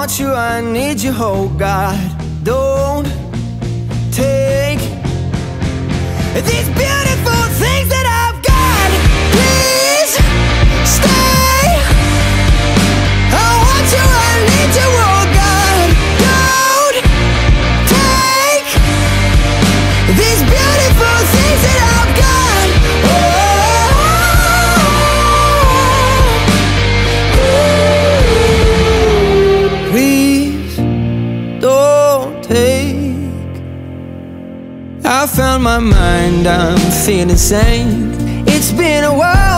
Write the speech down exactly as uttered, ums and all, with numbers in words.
want you, I need you, oh God. Don't take these beautiful things that I've got. Please stay. I want you, I need you, oh God. Don't take these beautiful things that I've got. Oh, please don't take. I found my mind, I'm feeling sane. It's been a while